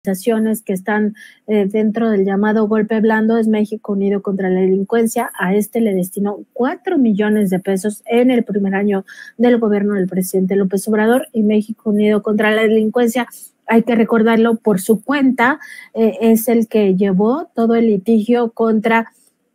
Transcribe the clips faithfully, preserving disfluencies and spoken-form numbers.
organizaciones que están eh, dentro del llamado golpe blando es México Unido contra la Delincuencia. A este le destinó cuatro millones de pesos en el primer año del gobierno del presidente López Obrador, y México Unido contra la Delincuencia, hay que recordarlo, por su cuenta eh, es el que llevó todo el litigio contra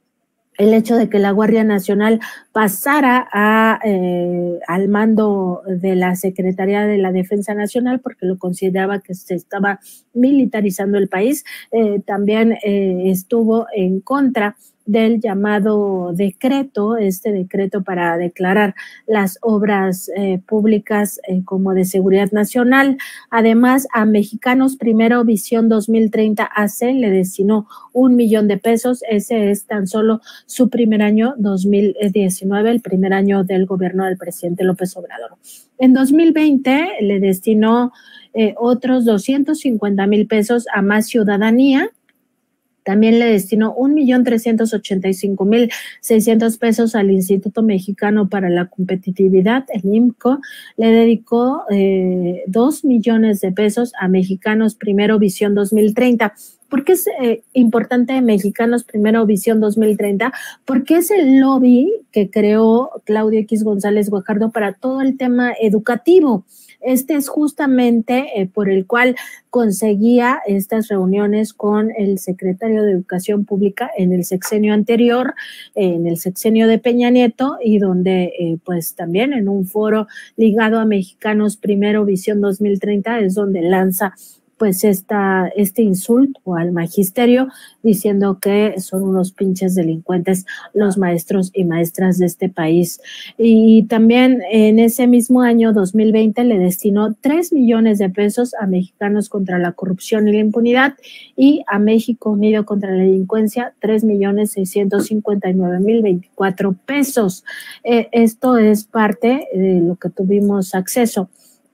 el hecho de que la Guardia Nacional pasara a, eh, al mando de la Secretaría de la Defensa Nacional, porque lo consideraba que se estaba militarizando el país. Eh, también eh, estuvo en contra del llamado decreto, este decreto para declarar las obras eh, públicas eh, como de seguridad nacional. Además, a Mexicanos Primero Visión dos mil treinta A C le destinó un millón de pesos. Ese es tan solo su primer año, dos mil diecinueve, el primer año del gobierno del presidente López Obrador. En dos mil veinte le destinó eh, otros doscientos cincuenta mil pesos a Más Ciudadanía. También le destinó un millón trescientos ochenta y cinco mil seiscientos pesos al Instituto Mexicano para la Competitividad, el I M C O. Le dedicó eh, dos millones de pesos a Mexicanos Primero Visión dos mil treinta. ¿Por qué es eh, importante Mexicanos Primero Visión dos mil treinta? Porque es el lobby que creó Claudio X González Guajardo para todo el tema educativo. Este es justamente eh, por el cual conseguía estas reuniones con el secretario de Educación Pública en el sexenio anterior, eh, en el sexenio de Peña Nieto, y donde eh, pues también en un foro ligado a Mexicanos Primero Visión dos mil treinta es donde lanza pues esta, este insulto al magisterio, diciendo que son unos pinches delincuentes los maestros y maestras de este país. Y también en ese mismo año, dos mil veinte, le destinó tres millones de pesos a Mexicanos contra la Corrupción y la Impunidad, y a México Unido contra la Delincuencia, tres millones seiscientos cincuenta y nueve mil veinticuatro pesos. Eh, esto es parte de lo que tuvimos acceso.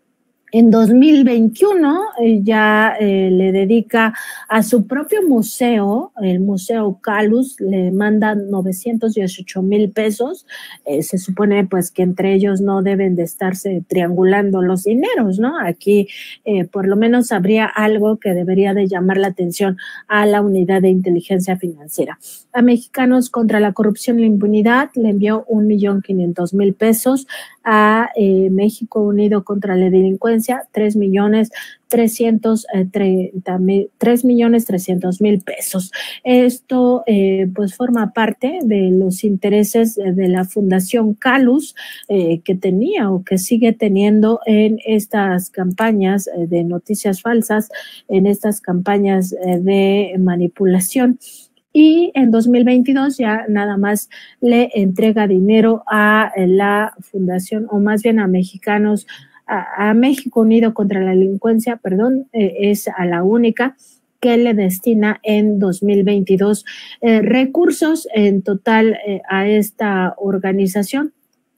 En dos mil veintiuno eh, ya eh, le dedica a su propio museo, el Museo Calus, le manda novecientos dieciocho mil pesos. Eh, se supone pues que entre ellos no deben de estarse triangulando los dineros, ¿no? Aquí eh, por lo menos habría algo que debería de llamar la atención a la Unidad de Inteligencia Financiera. A Mexicanos contra la Corrupción y la Impunidad le envió un millón quinientos mil pesos. A eh, México Unido contra la Delincuencia, tres millones trescientos treinta mil, tres millones trescientos mil pesos. Esto eh, pues forma parte de los intereses de la Fundación Calus, eh, que tenía o que sigue teniendo en estas campañas de noticias falsas, en estas campañas de manipulación. Y en dos mil veintidós ya nada más le entrega dinero a la fundación, o más bien a Mexicanos, a, a México Unido contra la Delincuencia, perdón, eh, es a la única que le destina en dos mil veintidós eh, recursos en total eh, a esta organización.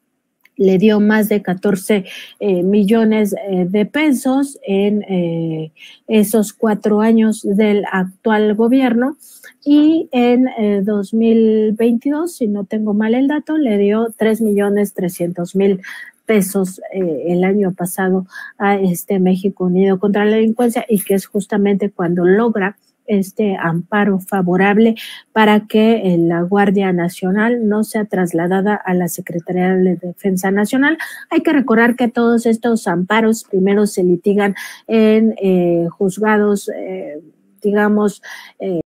Le dio más de catorce eh, millones eh, de pesos en eh, esos cuatro años del actual gobierno, y en eh, dos mil veintidós, si no tengo mal el dato, le dio tres millones trescientos mil pesos eh, el año pasado a este México Unido contra la Delincuencia, y que es justamente cuando logra este amparo favorable para que la Guardia Nacional no sea trasladada a la Secretaría de Defensa Nacional. Hay que recordar que todos estos amparos primero se litigan en eh, juzgados, eh, digamos, eh,